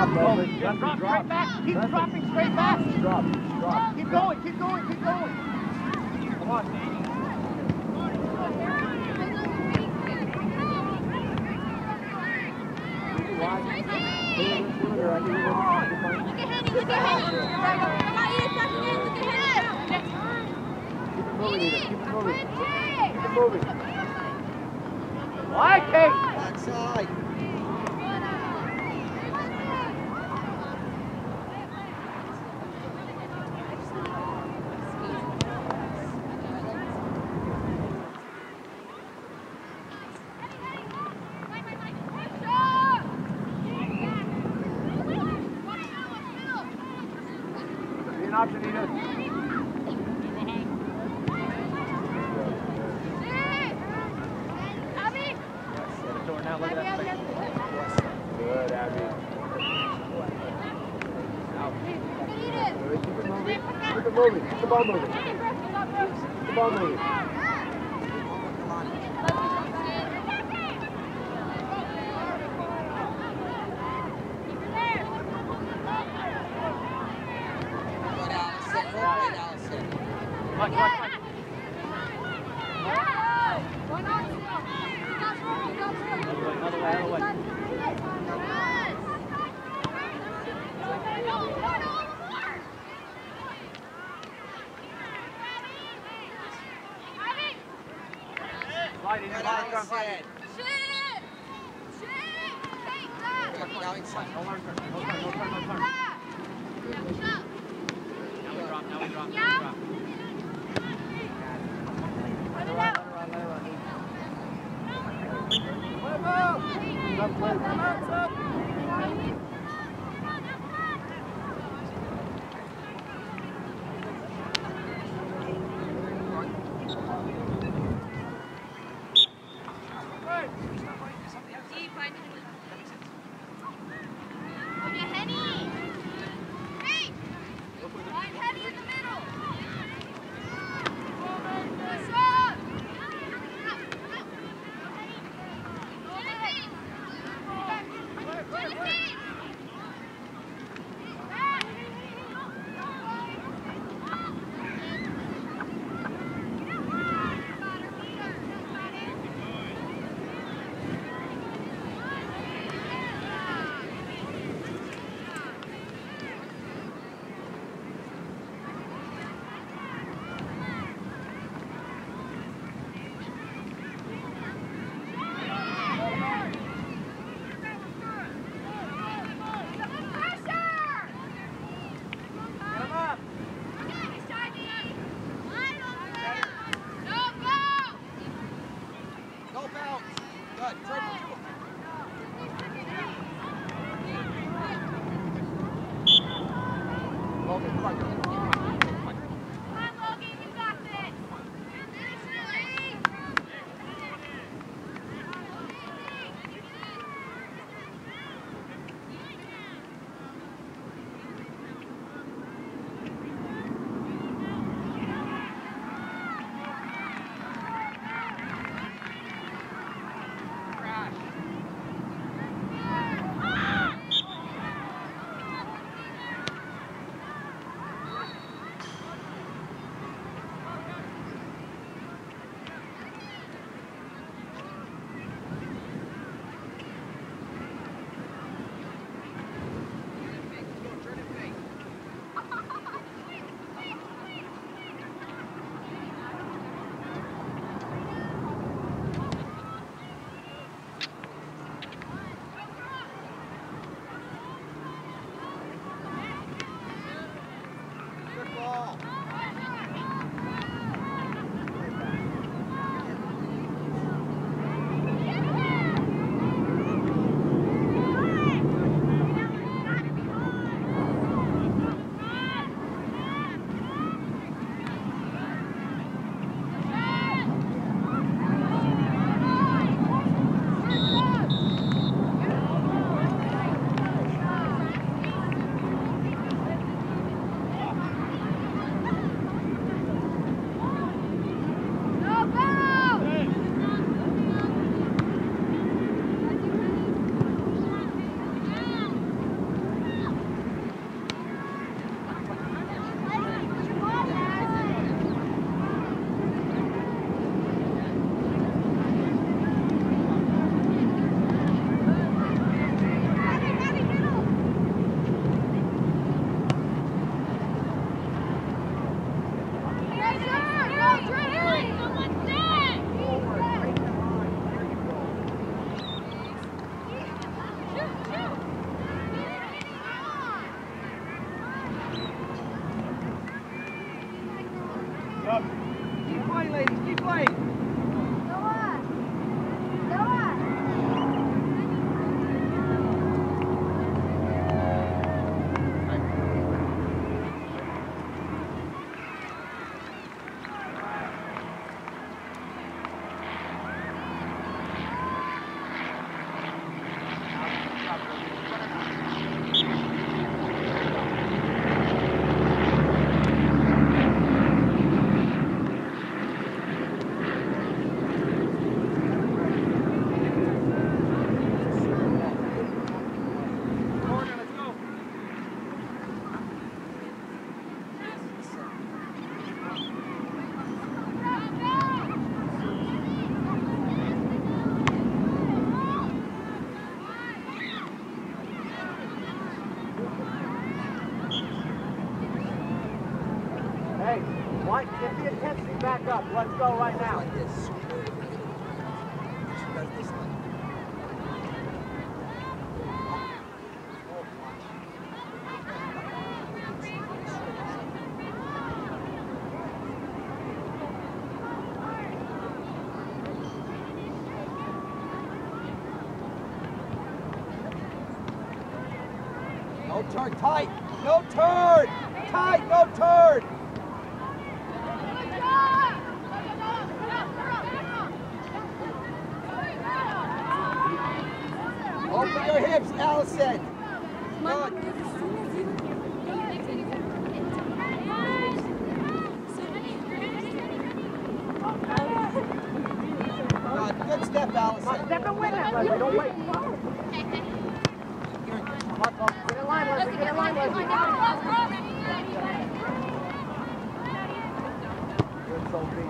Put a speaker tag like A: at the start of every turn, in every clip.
A: drop, Logan.
B: Drop straight back. Keep dropping straight back.
A: Drop.
B: Keep going. Keep going. Keep going. Come on, Danny.
C: Look at Henny, look at Henny. Come on, Edith, tuck it in, look at him.
A: Keep it moving, Edith. Keep it moving. Keep it moving.
B: Why, Kate?
A: Backside.
B: Option, Edith.
A: Good, Abby. Good, keep it moving. Keep it moving. Keep the ball moving. Keep the ball moving.
B: Mike, get the intensity back up. Let's go right now.
D: Like this. She does this one. No turn, tight. No turn. Tight, no turn. Open your hips, Allison. Good. Good step, Allison.
B: Step and win it, Leslie. Don't wait. Get in line, Leslie. Get in line, Leslie. Good, Sophie.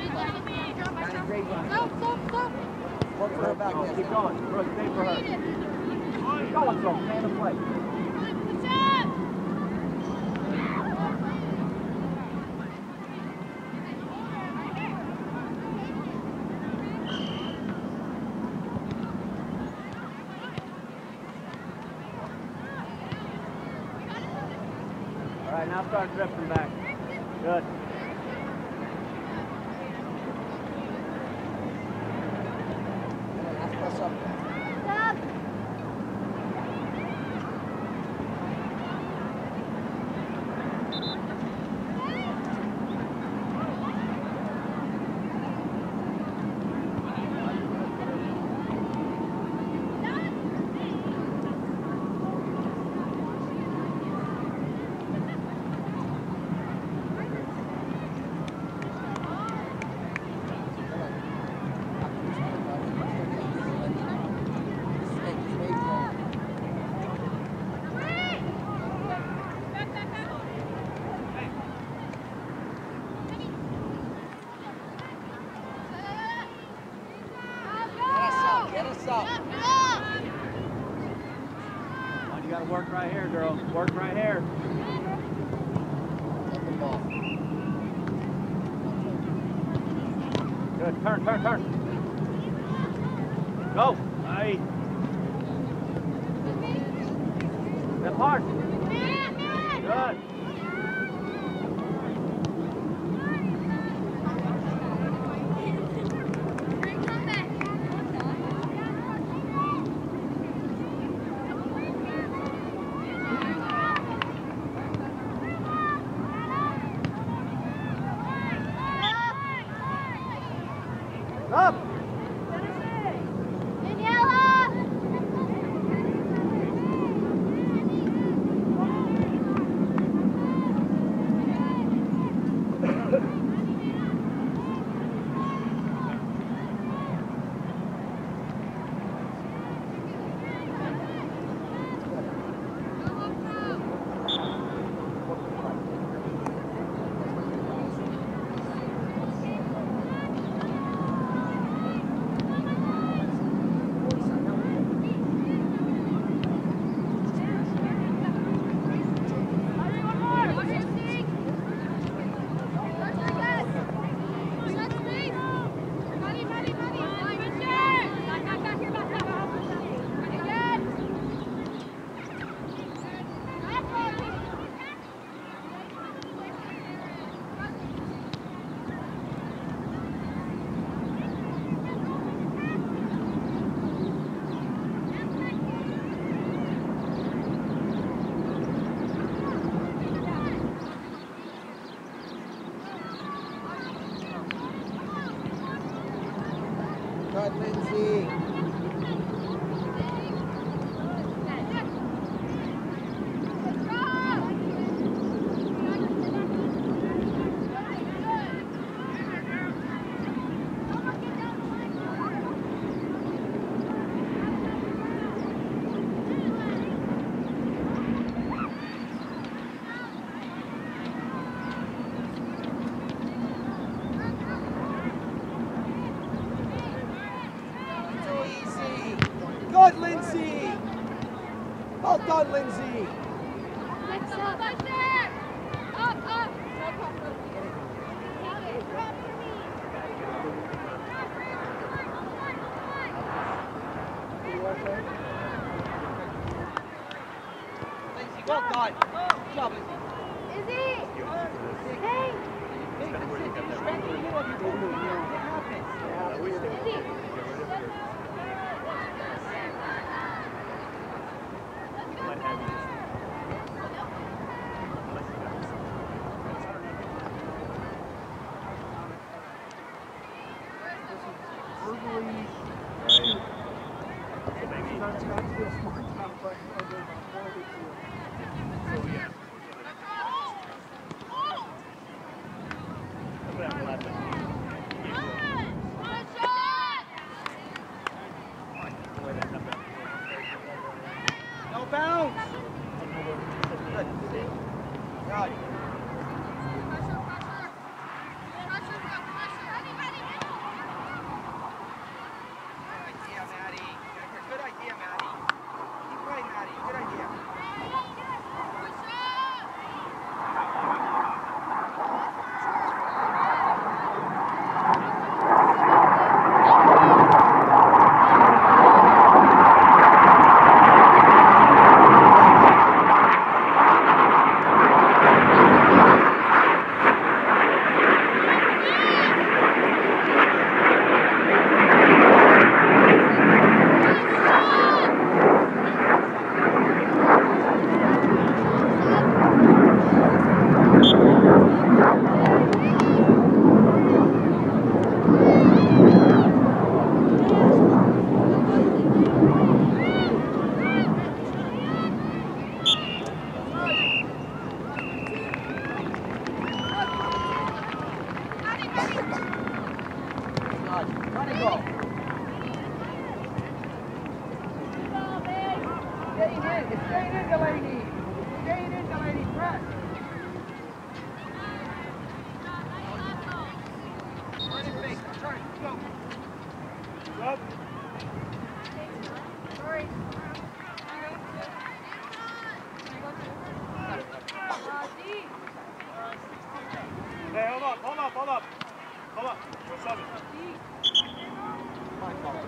D: Work for her back there.
B: Keep going. Brooke, stay for her. Keep going, Sophie. Stay in the play. All right, now start drifting back. Good.
D: Press up. Get us up.
B: You got to work right here, girl. Work right here.
D: Up the ball.
B: Good. Turn, turn, turn. Go. Nice. Step hard. Good. Up.
D: Good, Lindsay. Good, Lindsay. Well done, Lindsay.
C: Up, up. No problem.
D: Lindsay, well done. Good job, Lindsay.
A: Izzy! Hey!
D: Hey, that's it. Just strength in the middle of your movement. It happens.
A: Izzy!
D: No bounce. Good. Right. Good idea, Maddie. Good idea, Maddie. Keep playing, Maddie. Good idea. Trying to go. Staying in. It's staying in, Delaney. Staying in, Delaney. Press. Turn it, face. Turn it. Go.
B: Up.
A: Sorry.
B: Hey, hold up. Hold up. What's up?
D: Come on, Colin.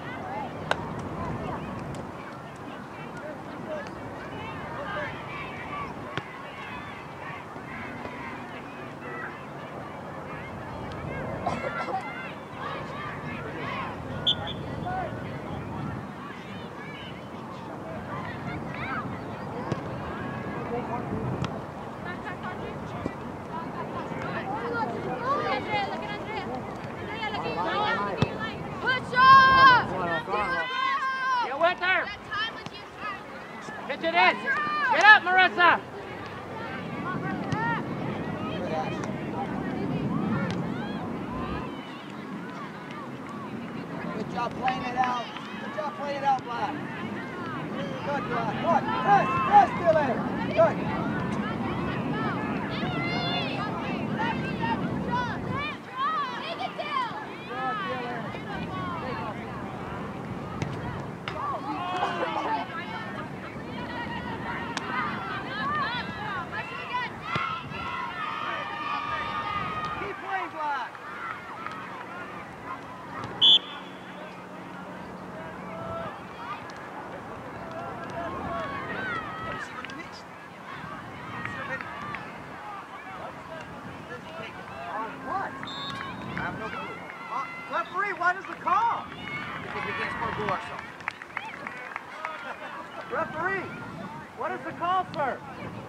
B: Get with her. Pitch it in. Get up, Marissa.
D: Good, Ash. Good job playing it out. Good job playing it out, Black. Good, Black. Good. Press, Dylan. Good. Keep playing, Black. What? I have no clue. Referee, what is the call? Because we can't score a goal ourselves.
B: Referee, what is the call, sir?